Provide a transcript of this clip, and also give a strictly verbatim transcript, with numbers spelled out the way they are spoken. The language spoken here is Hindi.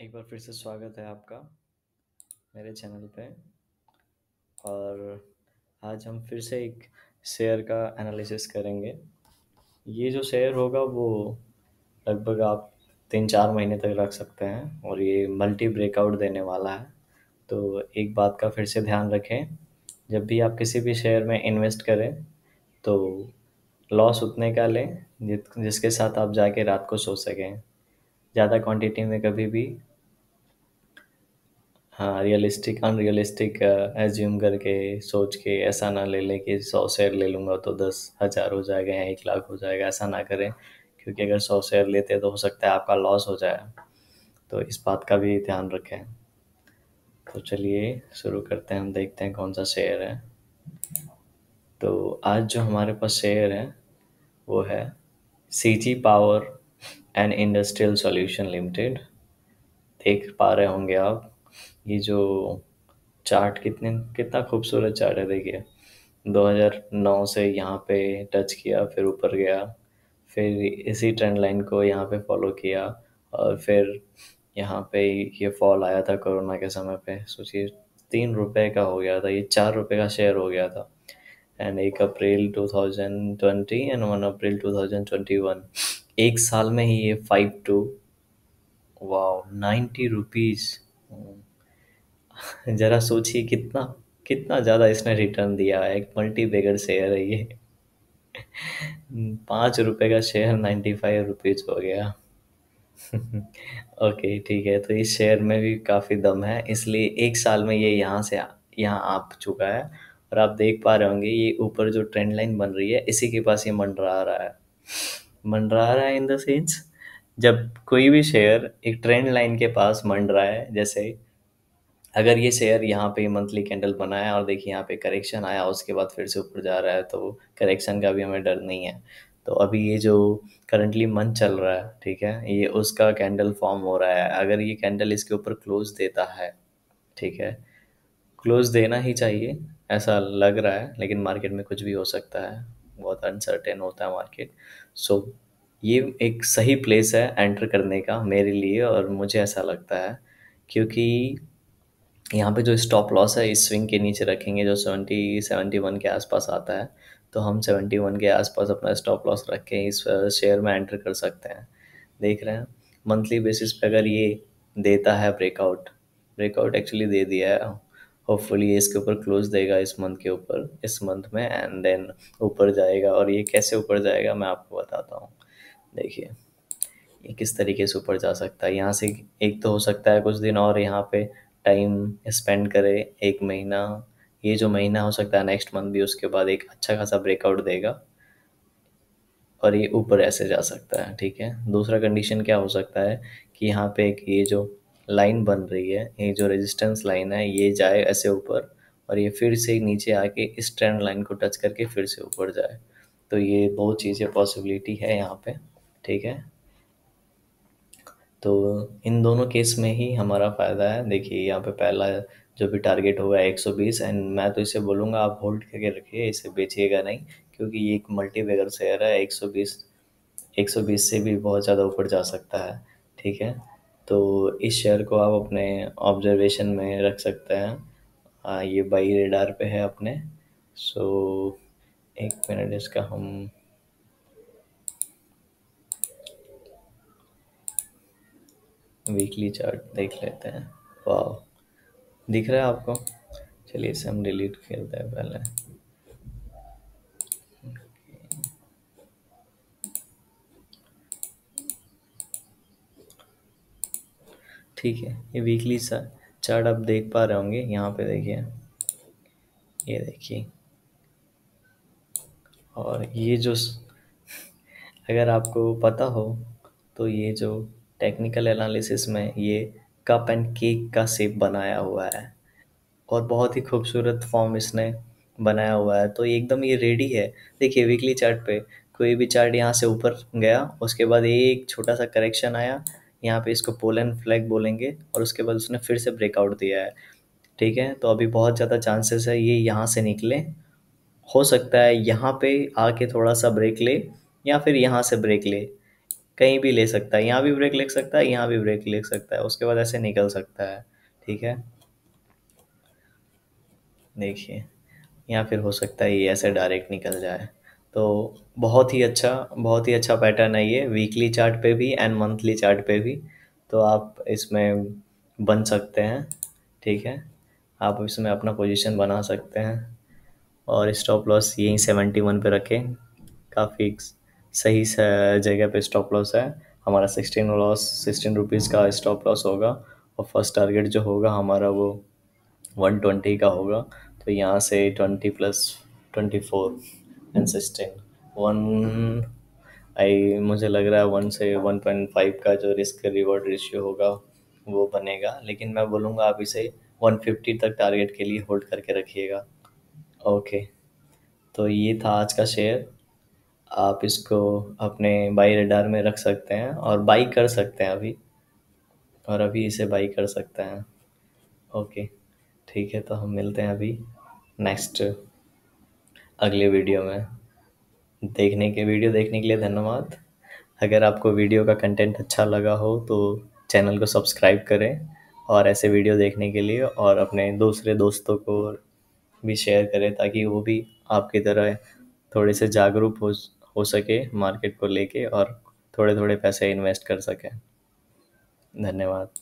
एक बार फिर से स्वागत है आपका मेरे चैनल पे। और आज हम फिर से एक शेयर का एनालिसिस करेंगे। ये जो शेयर होगा वो लगभग आप तीन चार महीने तक रख सकते हैं और ये मल्टी ब्रेकआउट देने वाला है। तो एक बात का फिर से ध्यान रखें, जब भी आप किसी भी शेयर में इन्वेस्ट करें तो लॉस उतने का लें जित जिसके साथ आप जाके रात को सो सकें। ज़्यादा क्वांटिटी में कभी भी हाँ, रियलिस्टिक अनरियलिस्टिक एज्यूम करके सोच के ऐसा ना ले लें कि सौ शेयर ले लूँगा तो दस हज़ार हो जाएगा या एक लाख हो जाएगा, ऐसा ना करें। क्योंकि अगर सौ शेयर लेते हैं तो हो सकता है आपका लॉस हो जाए। तो इस बात का भी ध्यान रखें। तो चलिए शुरू करते हैं, हम देखते हैं कौन सा शेयर है। तो आज जो हमारे पास शेयर है वो है C G power and industrial solution limited. देख पा रहे होंगे आप, ये जो चार्ट कितने कितना खूबसूरत चार्ट है। देखिए, दो हज़ार नौ से यहाँ पे टच किया, फिर ऊपर गया, फिर इसी ट्रेंड लाइन को यहाँ पे फॉलो किया और फिर यहाँ पे ये फॉल आया था कोरोना के समय पे। सोचिए, तीन रुपए का हो गया था, ये चार रुपए का शेयर हो गया था। एंड एक April two thousand twenty and one April two thousand twenty one, एक साल में ही ये फाइव टू वाह नाइन्टी रुपीज़। जरा सोचिए कितना कितना ज़्यादा इसने रिटर्न दिया है। एक मल्टी बैगर शेयर है ये। पाँच रुपए का शेयर नाइन्टी फाइव रुपीज़ हो गया। ओके ठीक है, तो इस शेयर में भी काफ़ी दम है, इसलिए एक साल में ये यहाँ से यहाँ आ चुका है। और आप देख पा रहे होंगे ये ऊपर जो ट्रेंड लाइन बन रही है इसी के पास ये मंडरा रहा है। मंडरा रहा है इन द सेंस, जब कोई भी शेयर एक ट्रेंड लाइन के पास मंडरा है, जैसे अगर ये शेयर यहाँ पे मंथली कैंडल बनाया और देखिए यहाँ पे करेक्शन आया, उसके बाद फिर से ऊपर जा रहा है, तो करेक्शन का भी हमें डर नहीं है। तो अभी ये जो करंटली मंथ चल रहा है, ठीक है, ये उसका कैंडल फॉर्म हो रहा है। अगर ये कैंडल इसके ऊपर क्लोज देता है, ठीक है, क्लोज देना ही चाहिए ऐसा लग रहा है, लेकिन मार्केट में कुछ भी हो सकता है, बहुत अनसर्टेन होता है मार्केट। सो ये एक सही प्लेस है एंटर करने का मेरे लिए, और मुझे ऐसा लगता है क्योंकि यहाँ पे जो स्टॉप लॉस है इस स्विंग के नीचे रखेंगे जो सेवेंटी सेवेंटी वन के आसपास आता है। तो हम सेवेंटी वन के आसपास अपना स्टॉप लॉस रख के इस शेयर में एंटर कर सकते हैं। देख रहे हैं मंथली बेसिस पे अगर ये देता है ब्रेकआउट, ब्रेकआउट एक्चुअली दे दिया है, होपफुली ये इसके ऊपर क्लोज देगा इस मंथ के ऊपर, इस मंथ में, एंड देन ऊपर जाएगा। और ये कैसे ऊपर जाएगा मैं आपको बताता हूँ। देखिए ये किस तरीके से ऊपर जा सकता है। यहाँ से एक तो हो सकता है कुछ दिन और यहाँ पे टाइम स्पेंड करे, एक महीना, ये जो महीना हो सकता है नेक्स्ट मंथ भी, उसके बाद एक अच्छा खासा ब्रेकआउट देगा और ये ऊपर ऐसे जा सकता है। ठीक है, दूसरा कंडीशन क्या हो सकता है कि यहाँ पे एक ये जो लाइन बन रही है, ये जो रेजिस्टेंस लाइन है, ये जाए ऐसे ऊपर और ये फिर से नीचे आके इस ट्रेंड लाइन को टच करके फिर से ऊपर जाए। तो ये बहुत चीज़ें पॉसिबिलिटी है यहाँ पे। ठीक है, तो इन दोनों केस में ही हमारा फ़ायदा है। देखिए यहाँ पे पहला जो भी टारगेट होगा एक सौ बीस, एंड मैं तो इसे बोलूँगा आप होल्ड करके रखिए, इसे बेचिएगा नहीं, क्योंकि ये एक मल्टी बैगर शेयर है। एक सौ बीस एक सौ बीस से भी बहुत ज़्यादा ऊपर जा सकता है। ठीक है, तो इस शेयर को आप अपने ऑब्जर्वेशन में रख सकते हैं। हाँ, ये बाई रेडार पे है अपने। सो एक मिनट, इसका हम वीकली चार्ट देख लेते हैं। वाह, दिख रहा है आपको? चलिए इसे हम डिलीट करते हैं पहले। ठीक है, ये वीकली सा चार्ट आप देख पा रहे होंगे। यहाँ पे देखिए, ये देखिए, और ये जो अगर आपको पता हो तो ये जो टेक्निकल एनालिसिस में ये कप एंड केक का शेप बनाया हुआ है और बहुत ही खूबसूरत फॉर्म इसने बनाया हुआ है। तो एकदम ये रेडी है। देखिए वीकली चार्ट पे कोई भी चार्ट यहाँ से ऊपर गया, उसके बाद एक छोटा सा करेक्शन आया, यहाँ पे इसको पोलन फ्लैग बोलेंगे, और उसके बाद उसने फिर से ब्रेकआउट दिया है। ठीक है, तो अभी बहुत ज़्यादा चांसेस है ये यहाँ से निकले। हो सकता है यहाँ पे आके थोड़ा सा ब्रेक ले या फिर यहाँ से ब्रेक ले। कहीं भी ले सकता है, यहाँ भी ब्रेक ले सकता है, यहाँ भी ब्रेक ले सकता है, उसके बाद ऐसे निकल सकता है। ठीक है, देखिए, या फिर हो सकता है ये ऐसे डायरेक्ट निकल जाए। तो बहुत ही अच्छा, बहुत ही अच्छा पैटर्न है ये, वीकली चार्ट पे भी एंड मंथली चार्ट पे भी। तो आप इसमें बन सकते हैं। ठीक है, आप इसमें अपना पोजीशन बना सकते हैं। और स्टॉप लॉस यहीं सेवेंटी वन पे रखें, काफ़ी सही स- जगह पे स्टॉप लॉस है हमारा। सिक्सटीन लॉस सिक्सटीन रुपीज़ का स्टॉप लॉस होगा। और फर्स्ट टारगेट जो होगा हमारा वो वन ट्वेंटी का होगा। तो यहाँ से twenty plus twenty four and sixteen, one, I मुझे लग रहा है वन से वन पॉइंट फाइव का जो रिस्क रिवॉर्ड रेशियो होगा वो बनेगा। लेकिन मैं बोलूँगा आप इसे वन फिफ्टी तक टारगेट के लिए होल्ड करके रखिएगा। ओके, तो ये था आज का शेयर। आप इसको अपने बाई रडार में रख सकते हैं और बाई कर सकते हैं अभी, और अभी इसे बाई कर सकते हैं। ओके, ठीक है, तो हम मिलते हैं अभी नेक्स्ट अगले वीडियो में। देखने के वीडियो देखने के लिए धन्यवाद। अगर आपको वीडियो का कंटेंट अच्छा लगा हो तो चैनल को सब्सक्राइब करें, और ऐसे वीडियो देखने के लिए और अपने दूसरे दोस्तों को भी शेयर करें, ताकि वो भी आपकी तरह थोड़े से जागरूक हो हो सके मार्केट को लेके, और थोड़े थोड़े पैसे इन्वेस्ट कर सकें। धन्यवाद।